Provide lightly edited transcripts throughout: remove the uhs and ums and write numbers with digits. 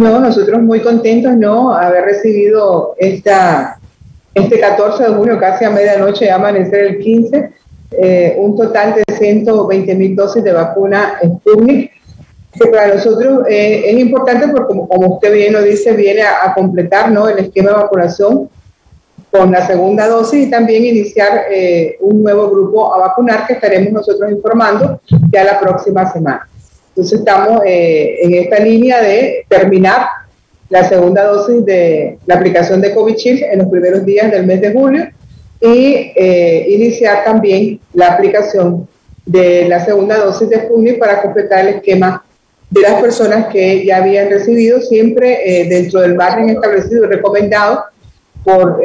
No, nosotros muy contentos, ¿no? Haber recibido este 14 de junio, casi a medianoche, amanecer el 15, un total de 120.000 dosis de vacuna Sputnik, que para nosotros es importante porque, como usted bien lo dice, viene a completar, ¿no?, el esquema de vacunación con la segunda dosis y también iniciar un nuevo grupo a vacunar que estaremos nosotros informando ya la próxima semana. Entonces estamos en esta línea de terminar la segunda dosis de la aplicación de Covishield en los primeros días del mes de julio y iniciar también la aplicación de la segunda dosis de Sputnik para completar el esquema de las personas que ya habían recibido, siempre dentro del margen establecido y recomendado por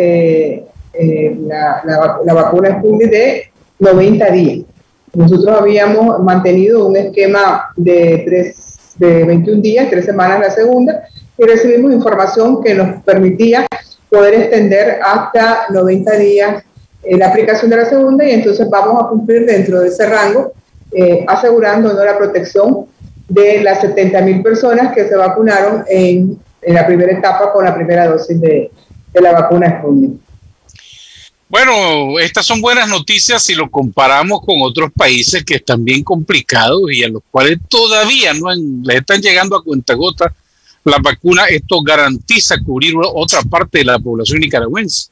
la vacuna Sputnik de 90 días. Nosotros habíamos mantenido un esquema de 21 días, 3 semanas la segunda, y recibimos información que nos permitía poder extender hasta 90 días la aplicación de la segunda, y entonces vamos a cumplir dentro de ese rango, asegurando, ¿no?, la protección de las 70.000 personas que se vacunaron en la primera etapa con la primera dosis de la vacuna Sputnik. Bueno, estas son buenas noticias si lo comparamos con otros países que están bien complicados y a los cuales todavía no les están llegando a cuentagotas la vacuna. Esto garantiza cubrir otra parte de la población nicaragüense.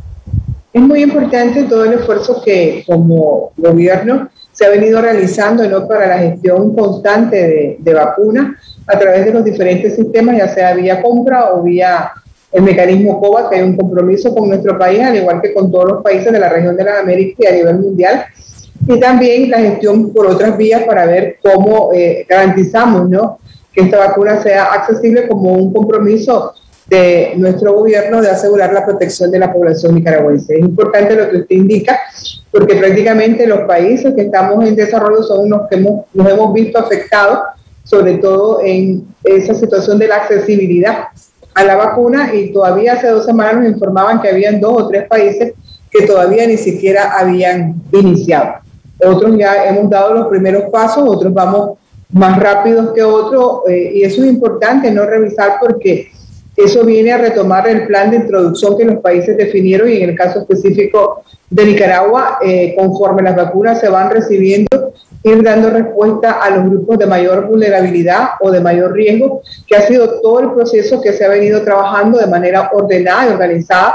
Es muy importante todo el esfuerzo que como gobierno se ha venido realizando, ¿no?, para la gestión constante de vacunas a través de los diferentes sistemas, ya sea vía compra o vía el mecanismo COVAX, que hay un compromiso con nuestro país, al igual que con todos los países de la región de las Américas y a nivel mundial, y también la gestión por otras vías para ver cómo garantizamos, ¿no?, que esta vacuna sea accesible como un compromiso de nuestro gobierno de asegurar la protección de la población nicaragüense. Es importante lo que usted indica, porque prácticamente los países que estamos en desarrollo son los que nos hemos visto afectados, sobre todo en esa situación de la accesibilidad a la vacuna, y todavía hace 2 semanas nos informaban que habían 2 o 3 países que todavía ni siquiera habían iniciado. Otros ya hemos dado los primeros pasos, otros vamos más rápidos que otros, y eso es importante no revisar, porque eso viene a retomar el plan de introducción que los países definieron, y en el caso específico de Nicaragua, conforme las vacunas se van recibiendo, ir dando respuesta a los grupos de mayor vulnerabilidad o de mayor riesgo, que ha sido todo el proceso que se ha venido trabajando de manera ordenada y organizada,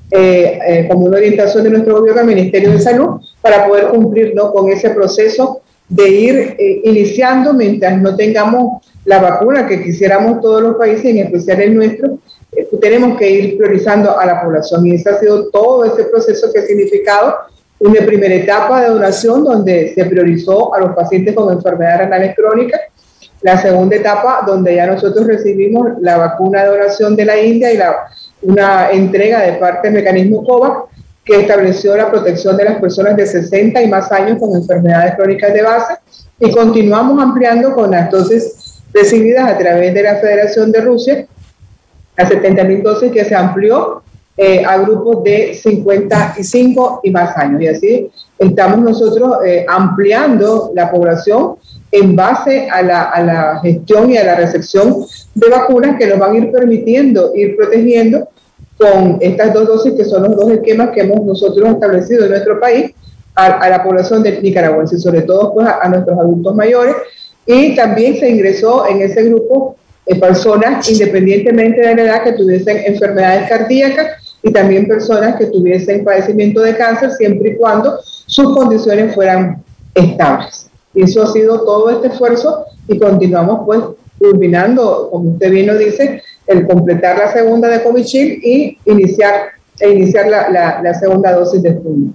como una orientación de nuestro gobierno, al Ministerio de Salud, para poder cumplir, ¿no?, con ese proceso de ir iniciando mientras no tengamos la vacuna que quisiéramos todos los países, en especial el nuestro. Tenemos que ir priorizando a la población, y ese ha sido todo ese proceso que ha significado una primera etapa de donación donde se priorizó a los pacientes con enfermedades renales crónicas, la segunda etapa donde ya nosotros recibimos la vacuna de donación de la India y una entrega de parte del mecanismo COVAX, que estableció la protección de las personas de 60 y más años con enfermedades crónicas de base, y continuamos ampliando con las dosis recibidas a través de la Federación de Rusia, a 70.000 dosis, que se amplió a grupos de 55 y más años, y así estamos nosotros ampliando la población en base a la gestión y a la recepción de vacunas que nos van a ir permitiendo ir protegiendo con estas 2 dosis, que son los 2 esquemas que hemos nosotros establecido en nuestro país, a la población de nicaragüense, y sobre todo pues a nuestros adultos mayores, y también se ingresó en ese grupo personas independientemente de la edad que tuviesen enfermedades cardíacas, y también personas que tuviesen padecimiento de cáncer, siempre y cuando sus condiciones fueran estables. Y eso ha sido todo este esfuerzo, y continuamos pues culminando, como usted bien lo dice, el completar la segunda de Covishield y iniciar la segunda dosis de Sputnik.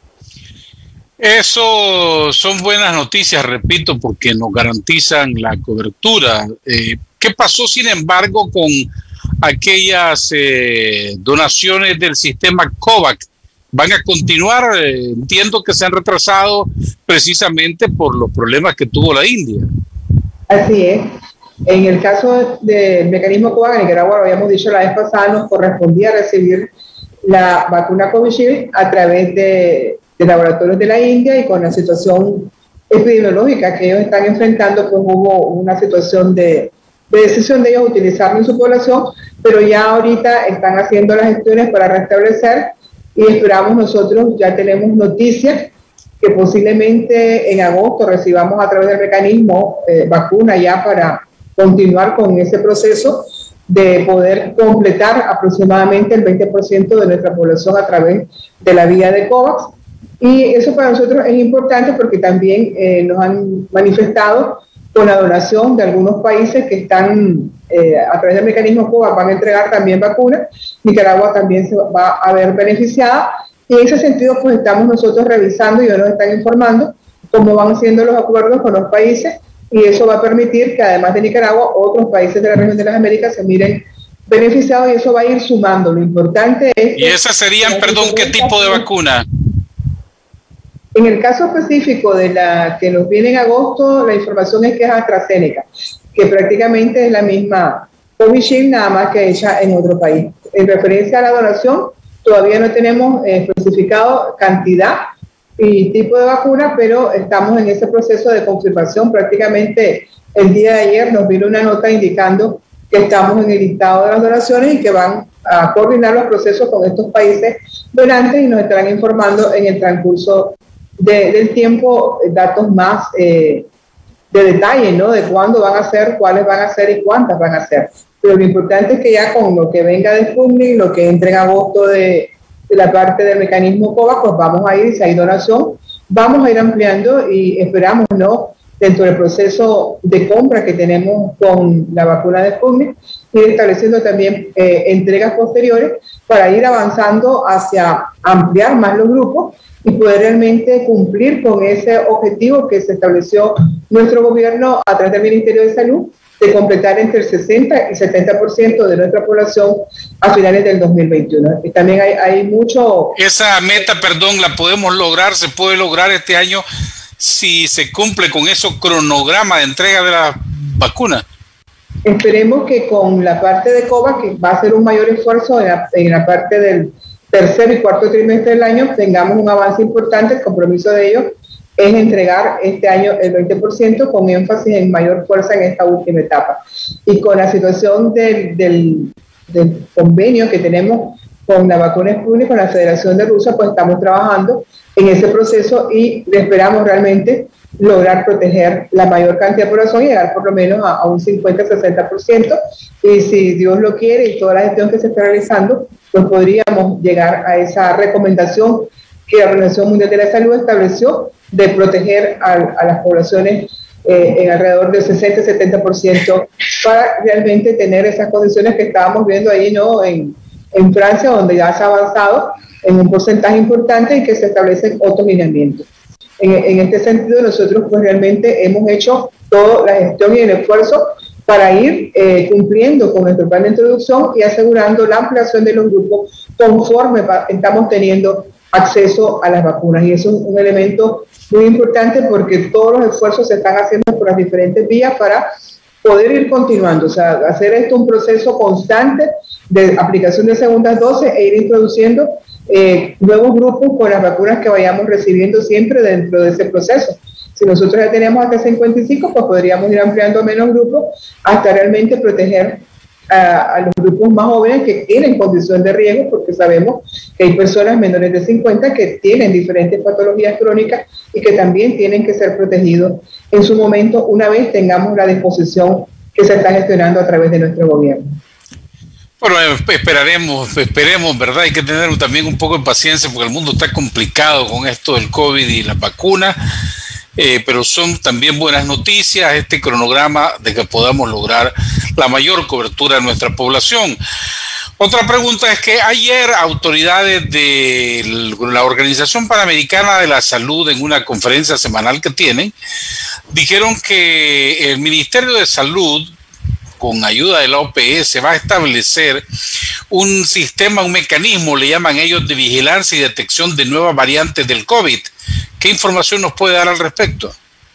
Eso son buenas noticias, repito, porque nos garantizan la cobertura. ¿Qué pasó, sin embargo, con aquellas donaciones del sistema COVAX? ¿Van a continuar? Entiendo que se han retrasado precisamente por los problemas que tuvo la India. Así es. En el caso del mecanismo COVAX, en Nicaragua, lo habíamos dicho la vez pasada, nos correspondía recibir la vacuna Covishield a través de laboratorios de la India, y con la situación epidemiológica que ellos están enfrentando, pues hubo una situación de decisión de ellos utilizarlo en su población, pero ya ahorita están haciendo las gestiones para restablecer y esperamos nosotros, ya tenemos noticias que posiblemente en agosto recibamos a través del mecanismo vacuna ya para continuar con ese proceso de poder completar aproximadamente el 20% de nuestra población a través de la vía de COVAX. Y eso para nosotros es importante porque también nos han manifestado con la donación de algunos países que están a través del mecanismo COVAX van a entregar también vacunas. Nicaragua también se va a ver beneficiada y en ese sentido pues estamos nosotros revisando y nos están informando cómo van siendo los acuerdos con los países y eso va a permitir que además de Nicaragua otros países de la región de las Américas se miren beneficiados y eso va a ir sumando. Lo importante es... ¿Y esas serían, perdón, qué tipo de vacuna? En el caso específico de la que nos viene en agosto, la información es que es AstraZeneca, que prácticamente es la misma Covishield, nada más que hecha en otro país. En referencia a la donación, todavía no tenemos especificado cantidad y tipo de vacuna, pero estamos en ese proceso de confirmación. Prácticamente el día de ayer nos vino una nota indicando que estamos en el listado de las donaciones y que van a coordinar los procesos con estos países donantes y nos estarán informando en el transcurso del tiempo datos más de detalle, ¿no? De cuándo van a ser, cuáles van a ser y cuántas van a ser. Pero lo importante es que ya con lo que venga de Sputnik, lo que entre en agosto de la parte del mecanismo COVAX, pues vamos a ir, si hay donación, vamos a ir ampliando y esperamos, ¿no? Dentro del proceso de compra que tenemos con la vacuna de Sputnik, ir estableciendo también entregas posteriores para ir avanzando hacia ampliar más los grupos y poder realmente cumplir con ese objetivo que se estableció nuestro gobierno a través del Ministerio de Salud, de completar entre el 60 y 70% de nuestra población a finales del 2021. Y también hay mucho... Esa meta, perdón, la podemos lograr, se puede lograr este año si se cumple con ese cronograma de entrega de la vacuna. Esperemos que con la parte de COVAX, que va a ser un mayor esfuerzo en la parte del tercer y cuarto trimestre del año, tengamos un avance importante. El compromiso de ellos es entregar este año el 20% con énfasis en mayor fuerza en esta última etapa. Y con la situación del convenio que tenemos con la vacuna Sputnik, con la Federación de Rusia, pues estamos trabajando en ese proceso y esperamos realmente lograr proteger la mayor cantidad de población y llegar por lo menos a un 50-60%. Y si Dios lo quiere y toda la gestión que se está realizando, pues podríamos llegar a esa recomendación que la Organización Mundial de la Salud estableció de proteger a las poblaciones en alrededor del 60-70% para realmente tener esas condiciones que estábamos viendo ahí, ¿no? En Francia, donde ya se ha avanzado en un porcentaje importante y que se establecen otros lineamientos. En este sentido, nosotros pues realmente hemos hecho toda la gestión y el esfuerzo para ir cumpliendo con nuestro plan de introducción y asegurando la ampliación de los grupos conforme estamos teniendo acceso a las vacunas. Y eso es un elemento muy importante porque todos los esfuerzos se están haciendo por las diferentes vías para poder ir continuando, o sea, hacer esto un proceso constante de aplicación de segundas dosis e ir introduciendo nuevos grupos con las vacunas que vayamos recibiendo siempre dentro de ese proceso. Si nosotros ya tenemos hasta 55, pues podríamos ir ampliando a menos grupos hasta realmente proteger a los grupos más jóvenes que tienen condición de riesgo, porque sabemos que hay personas menores de 50 que tienen diferentes patologías crónicas y que también tienen que ser protegidos en su momento una vez tengamos la disposición que se está gestionando a través de nuestro gobierno. Bueno, esperemos, ¿verdad? Hay que tener también un poco de paciencia porque el mundo está complicado con esto del COVID y la vacuna. Pero son también buenas noticias este cronograma de que podamos lograr la mayor cobertura de nuestra población. Otra pregunta es que ayer autoridades de la Organización Panamericana de la Salud, en una conferencia semanal que tienen, dijeron que el Ministerio de Salud, con ayuda de la OPS, va a establecer un sistema, un mecanismo, le llaman ellos, de vigilancia y detección de nuevas variantes del COVID. ¿Qué información nos puede dar al respecto?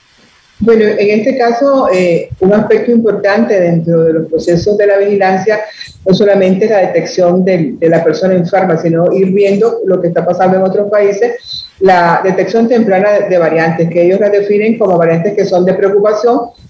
Bueno, en este caso, un aspecto importante dentro de los procesos de la vigilancia no solamente es la detección de la persona enferma, sino ir viendo lo que está pasando en otros países, la detección temprana de variantes, que ellos las definen como variantes que son de preocupación,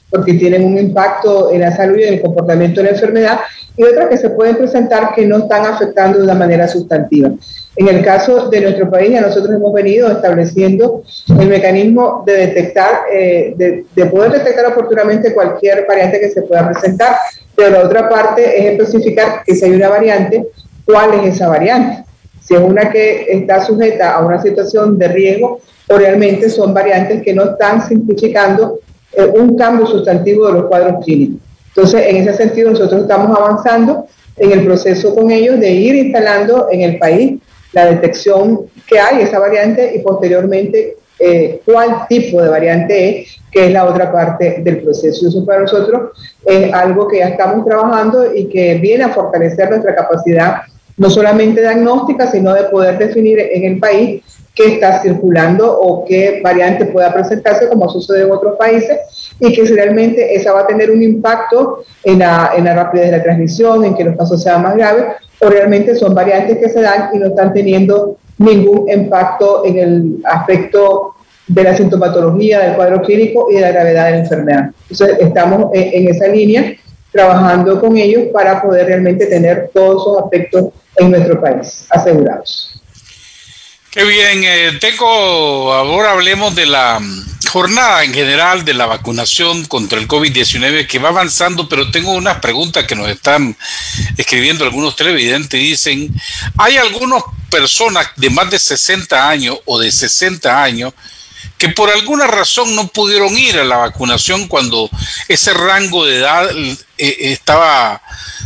porque tienen un impacto en la salud y en el comportamiento de la enfermedad, y otras que se pueden presentar que no están afectando de una manera sustantiva. En el caso de nuestro país, ya nosotros hemos venido estableciendo el mecanismo de detectar, de poder detectar oportunamente cualquier variante que se pueda presentar, pero la otra parte es especificar que si hay una variante, ¿cuál es esa variante? Si es una que está sujeta a una situación de riesgo o realmente son variantes que no están significando un cambio sustantivo de los cuadros clínicos. Entonces, en ese sentido, nosotros estamos avanzando en el proceso con ellos de ir instalando en el país la detección que hay, esa variante, y posteriormente cuál tipo de variante es, que es la otra parte del proceso. Eso para nosotros es algo que ya estamos trabajando y que viene a fortalecer nuestra capacidad, no solamente diagnóstica, sino de poder definir en el país qué está circulando o qué variante pueda presentarse, como sucede en otros países, y que si realmente esa va a tener un impacto en la rapidez de la transmisión, en que los casos sean más graves, o realmente son variantes que se dan y no están teniendo ningún impacto en el aspecto de la sintomatología, del cuadro clínico y de la gravedad de la enfermedad. Entonces, estamos en esa línea trabajando con ellos para poder realmente tener todos esos aspectos en nuestro país asegurados. Qué bien. Ahora hablemos de la jornada en general de la vacunación contra el COVID-19 que va avanzando, pero tengo unas preguntas que nos están escribiendo algunos televidentes. Dicen, hay algunas personas de más de 60 años o de 60 años que por alguna razón no pudieron ir a la vacunación cuando ese rango de edad estaba...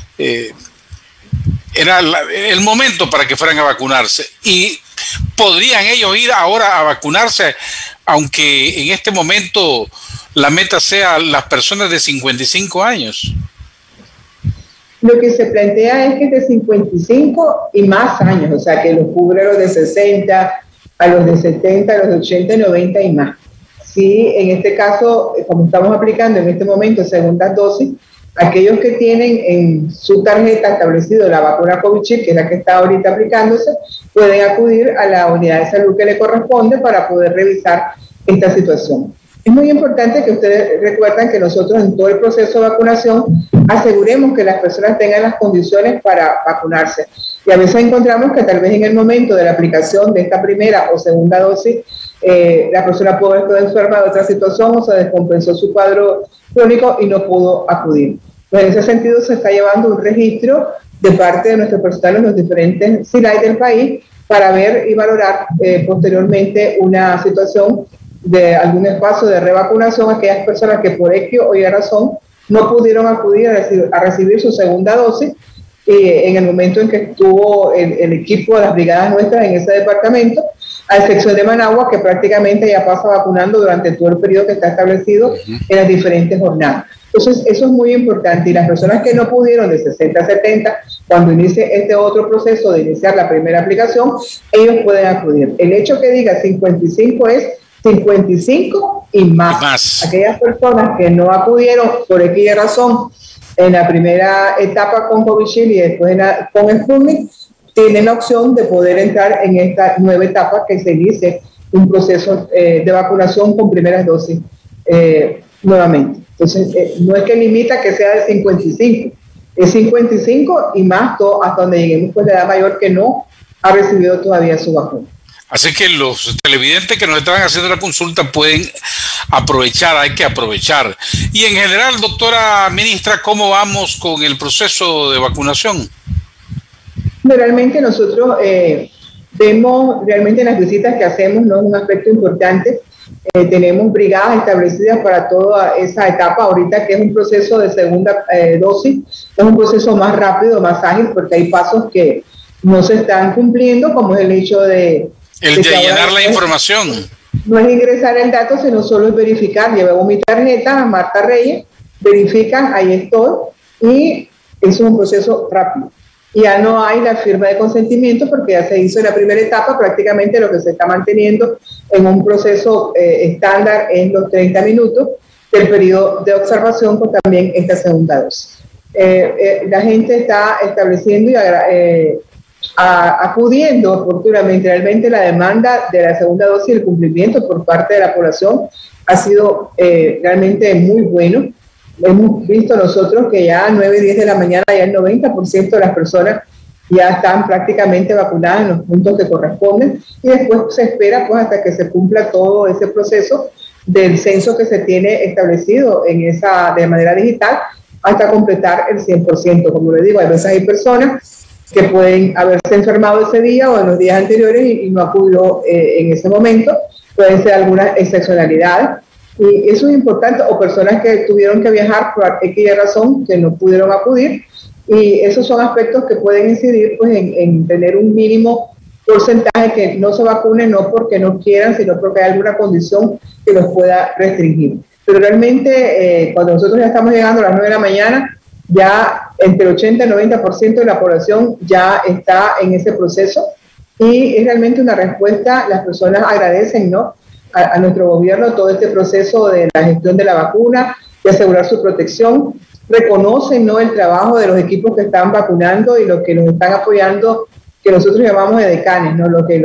era el momento para que fueran a vacunarse, y podrían ellos ir ahora a vacunarse, aunque en este momento la meta sea las personas de 55 años. Lo que se plantea es que de 55 y más años, o sea, que los cubre a los de 60, a los de 70, a los de 80, 90 y más. Sí, en este caso, como estamos aplicando en este momento segundas dosis, aquellos que tienen en su tarjeta establecido la vacuna Covichip, que es la que está ahorita aplicándose, pueden acudir a la unidad de salud que le corresponde para poder revisar esta situación. Es muy importante que ustedes recuerden que nosotros en todo el proceso de vacunación aseguremos que las personas tengan las condiciones para vacunarse. Y a veces encontramos que tal vez en el momento de la aplicación de esta primera o segunda dosis, la persona pudo estar enferma de otra situación o se descompensó su cuadro crónico y no pudo acudir. Pues en ese sentido se está llevando un registro de parte de nuestro personal en los diferentes CILAI del país para ver y valorar posteriormente una situación de algún espacio de revacunación a aquellas personas que por X o Y razón no pudieron acudir a recibir su segunda dosis en el momento en que estuvo el equipo de las brigadas nuestras en ese departamento, a excepción de Managua, que prácticamente ya pasa vacunando durante todo el periodo que está establecido en las diferentes jornadas. Entonces, eso es muy importante, y las personas que no pudieron de 60 a 70, cuando inicie este otro proceso de iniciar la primera aplicación, ellos pueden acudir. El hecho que diga 55 es 55 y más. Aquellas personas que no acudieron por X razón en la primera etapa con Covishield y después con Sputnik, tienen la opción de poder entrar en esta nueva etapa que se inicie un proceso de vacunación con primeras dosis nuevamente. Entonces, no es que limita que sea de 55, es 55 y más, todo, hasta donde lleguemos pues la edad mayor que no ha recibido todavía su vacuna. Así que los televidentes que nos están haciendo la consulta pueden aprovechar, hay que aprovechar. Y en general, doctora ministra, ¿cómo vamos con el proceso de vacunación? Realmente nosotros vemos realmente en las visitas que hacemos, no es un aspecto importante. Tenemos brigadas establecidas para toda esa etapa ahorita, que es un proceso de segunda dosis, es un proceso más rápido, más ágil, porque hay pasos que no se están cumpliendo, como es el hecho de llenar la información. No es ingresar el dato, sino solo es verificar. Llevo mi tarjeta a Marta Reyes, verifican, ahí estoy, y eso es un proceso rápido. Ya no hay la firma de consentimiento porque ya se hizo en la primera etapa. Prácticamente lo que se está manteniendo en un proceso estándar es los 30 minutos del periodo de observación con también esta segunda dosis. La gente está estableciendo y acudiendo oportunamente. Realmente la demanda de la segunda dosis y el cumplimiento por parte de la población ha sido realmente muy bueno. Hemos visto nosotros que ya a 9, 10 de la mañana ya el 90% de las personas ya están prácticamente vacunadas en los puntos que corresponden, y después se espera pues hasta que se cumpla todo ese proceso del censo que se tiene establecido de manera digital hasta completar el 100%. Como le digo, a veces hay personas que pueden haberse enfermado ese día o en los días anteriores y no acudió en ese momento. Pueden ser algunas excepcionalidades. Y eso es importante, o personas que tuvieron que viajar por X razón que no pudieron acudir, y esos son aspectos que pueden incidir pues, en tener un mínimo porcentaje que no se vacunen, no porque no quieran, sino porque hay alguna condición que los pueda restringir. Pero realmente cuando nosotros ya estamos llegando a las 9 de la mañana, ya entre el 80 y el 90% de la población ya está en ese proceso, y es realmente una respuesta. Las personas agradecen, ¿no?, a nuestro gobierno todo este proceso de la gestión de la vacuna, de asegurar su protección. Reconocen, ¿no?, el trabajo de los equipos que están vacunando y los que nos están apoyando, que nosotros llamamos de decanes, ¿no?, los que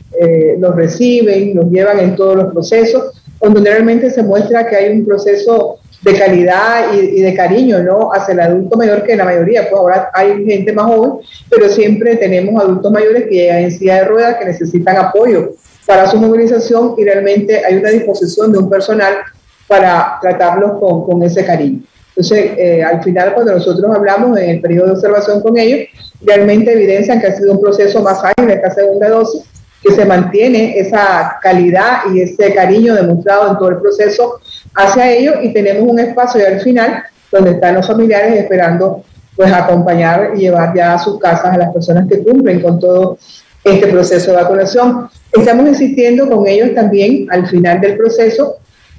los reciben, los llevan en todos los procesos, donde realmente se muestra que hay un proceso de calidad y de cariño, ¿no?, hacia el adulto mayor, que la mayoría, pues ahora hay gente más joven, pero siempre tenemos adultos mayores que llegan en silla de ruedas, que necesitan apoyo para su movilización, y realmente hay una disposición de un personal para tratarlos con ese cariño. Entonces, al final, cuando nosotros hablamos en el periodo de observación con ellos, realmente evidencian que ha sido un proceso más ágil esta segunda dosis, que se mantiene esa calidad y ese cariño demostrado en todo el proceso hacia ellos, y tenemos un espacio ya al final donde están los familiares esperando pues acompañar y llevar ya a sus casas a las personas que cumplen con todo este proceso de vacunación. Estamos insistiendo con ellos también al final del proceso,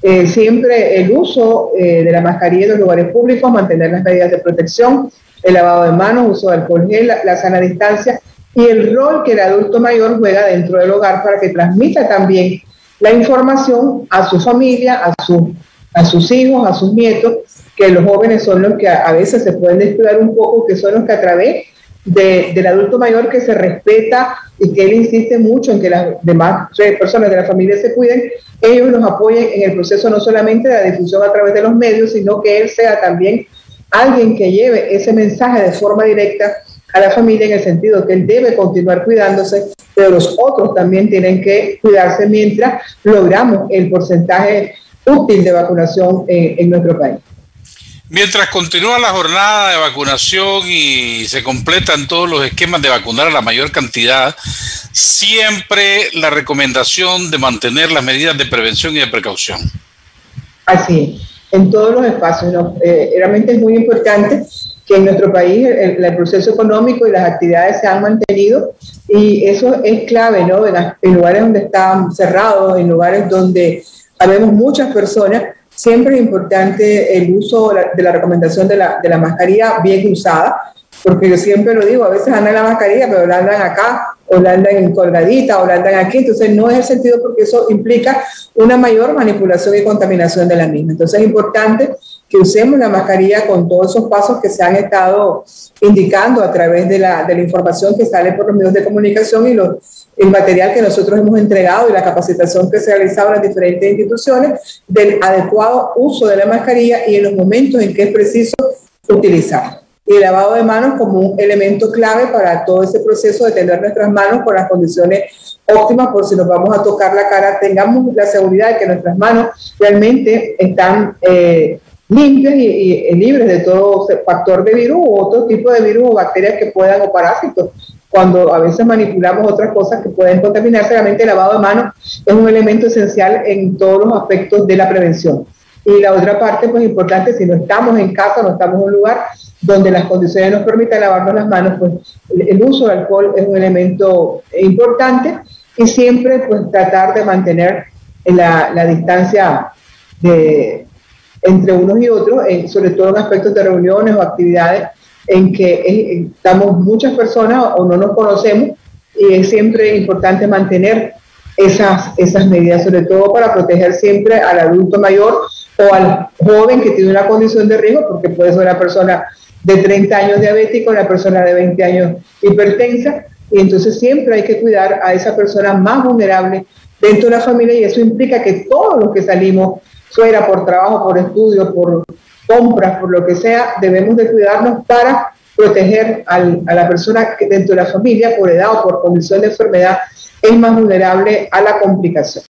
siempre el uso de la mascarilla en los lugares públicos, mantener las medidas de protección, el lavado de manos, uso de alcohol gel, la sana distancia, y el rol que el adulto mayor juega dentro del hogar para que transmita también la información a su familia, a sus hijos, a sus nietos, que los jóvenes son los que a veces se pueden descuidar un poco, que son los que a través del adulto mayor, que se respeta y que él insiste mucho en que las demás personas de la familia se cuiden, ellos nos apoyen en el proceso, no solamente de la difusión a través de los medios, sino que él sea también alguien que lleve ese mensaje de forma directa a la familia, en el sentido que él debe continuar cuidándose, pero los otros también tienen que cuidarse mientras logramos el porcentaje útil de vacunación en nuestro país. Mientras continúa la jornada de vacunación y se completan todos los esquemas de vacunar a la mayor cantidad, siempre la recomendación de mantener las medidas de prevención y de precaución. Así es, en todos los espacios, ¿no? Realmente es muy importante que en nuestro país el proceso económico y las actividades se han mantenido, y eso es clave, ¿no? En lugares donde están cerrados, en lugares donde habemos muchas personas, siempre es importante el uso de la recomendación de la mascarilla bien usada, porque yo siempre lo digo, a veces andan la mascarilla, pero la andan acá, o la andan colgadita, o la andan aquí, entonces no es el sentido, porque eso implica una mayor manipulación y contaminación de la misma. Entonces es importante que usemos la mascarilla con todos esos pasos que se han estado indicando a través de la información que sale por los medios de comunicación y el material que nosotros hemos entregado y la capacitación que se ha realizado en las diferentes instituciones del adecuado uso de la mascarilla y en los momentos en que es preciso utilizarla. Y el lavado de manos como un elemento clave para todo ese proceso de tener nuestras manos con las condiciones óptimas, por si nos vamos a tocar la cara, tengamos la seguridad de que nuestras manos realmente están limpias y libres de todo factor de virus u otro tipo de virus o bacterias que puedan, o parásitos. Cuando a veces manipulamos otras cosas que pueden contaminarse, realmente el lavado de manos es un elemento esencial en todos los aspectos de la prevención. Y la otra parte, pues importante, si no estamos en casa, no estamos en un lugar donde las condiciones nos permitan lavarnos las manos, pues el uso de alcohol es un elemento importante, y siempre pues tratar de mantener la distancia entre unos y otros, sobre todo en aspectos de reuniones o actividades en que estamos muchas personas o no nos conocemos, y es siempre importante mantener esas medidas, sobre todo para proteger siempre al adulto mayor o al joven que tiene una condición de riesgo, porque puede ser una persona de 30 años diabética, una persona de 20 años hipertensa, y entonces siempre hay que cuidar a esa persona más vulnerable dentro de la familia, y eso implica que todos los que salimos fuera por trabajo, por estudio, por compras, por lo que sea, debemos de cuidarnos para proteger a la persona que dentro de la familia, por edad o por condición de enfermedad, es más vulnerable a la complicación.